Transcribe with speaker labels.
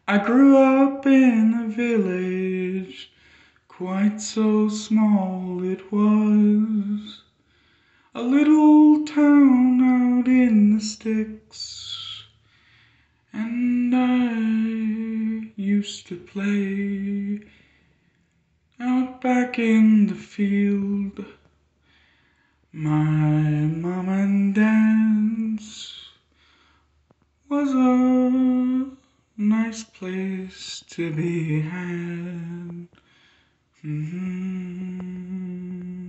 Speaker 1: I grew up in a village, quite so small it was. A little town out in the sticks, and I used to play out back in the field. My mom and dad's was a nice place to be had.